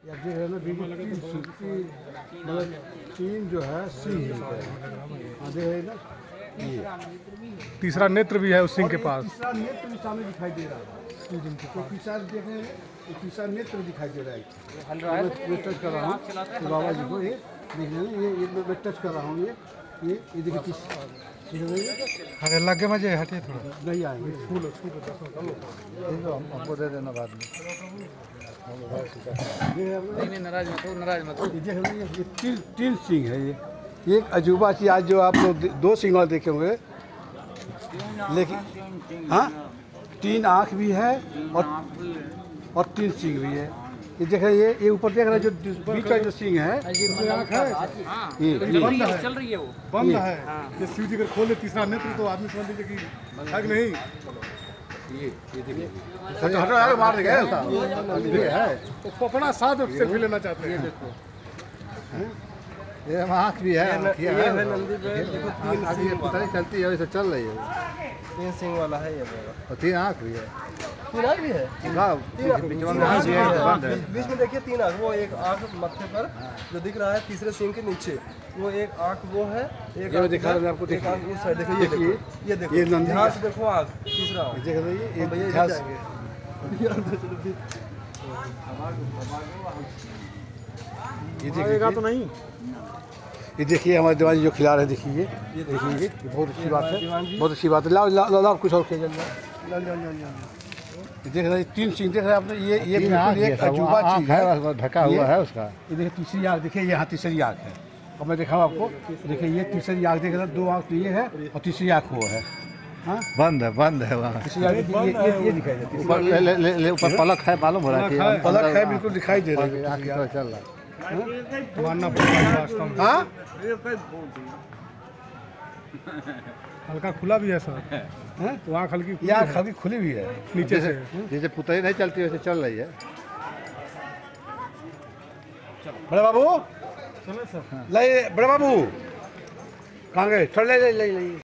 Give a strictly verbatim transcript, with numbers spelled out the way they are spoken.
देख रहे ना मतलब तीन जो है सिंह है, हाँ देख रहे ना, ये तीसरा नेत्र भी है उस सिंह के पास। तीसरा नेत्र भी सामने दिखाई दे रहा है, तो तीसरा देख रहे हैं, तीसरा नेत्र दिखाई दे रहा है। मैं टच कर रहा हूँ बाबा जी को, ये देख रहे हैं, ये ये मैं टच कर रहा हूँ, ये ये ये देखिए अरे लगे मजे हटिए थोड़ा, नहीं आएंगे, फूल हमको दे देना बाद में। नाराज मत हो, नाराज मत हो। ये तीन तीन सिंह है, ये एक अजूबा चीज आज जो आप लोग दो सिंह और देखे होंगे, लेकिन हाँ तीन आँख भी है और और तीन सिंह भी है। ये देख रहे ये ये ऊपर देख रहे जो बीच का जो सिंह है, ये आँख है, ये बंद है, चल रही है वो बंद है। ये सीधी कर खोले तीसरा नेत्र तो आदमी समझ लीजिए कि है कि नहीं। ये ये देखिए हटो यार, मार देगा ये है तो पकड़ा साथ सेल्फी लेना चाहते हैं। देखो ये आँख भी है, ये है नंदी पे, देखो तीन आगे पता नहीं चलती है, वैसे चल रही है, तीन सिंह वाला है ये, और तीन आँख भी है, तीन आँख भी है, बीच में देखिए तीन आँख, वो एक आँख मत्थे पर जो दिख रहा है तीसरे सिंह के नीचे, वो एक आँख वो है, एक आँख दिखा रहा है आपको, एक आँख उस साइड देखो, ये देखिए ये देखो, ये नंदी ध्यान से देखो आँख तीसरा देख रहे हैं, ये भैया ये देखिएगा तो नहीं। ये देखिए हमारे दीवान जी जो खिला रहे हैं, देखिए ये देखिए ये बहुत अच्छी बात है, बहुत अच्छी बात है। लाओ लाओ लाओ कुछ और खेल जाओ, देख रहे हैं तीन सिंह देख रहे हैं आपने, ये ये बिल्कुल एक अजूबा चीज है, ढका हुआ है उसका। ये देखिए तीसरी आँख, देखिए यहाँ तीसरी आँख है, और मैं दिखाऊँ आपको, देखिए ये तीसरी आँख देख रहे हैं, दो आँख तो ये है और तीसरी आँख वो है, हाँ बंद है, बंद है वहाँ। तीसरी आँख देखिए ये ये दिखाई देती है, ऊपर ले ले ले ऊपर पलक है, मालूम हो रहा है, पलक है बिल्कुल दिखाई दे रहा है, आँख तो चल रहा है। मानना पड़ेगा वास्तव में। हाँ हल्का खुला भी है सर, हैं तो आँख हल्की खुली यहाँ है। हल्की खुली भी है नीचे से जैसे पुतली नहीं चलती वैसे चल रही है। बड़े बाबू चलो सर। ले, बड़े बाबू कहाँ गए, छोड़ ले ले ले ले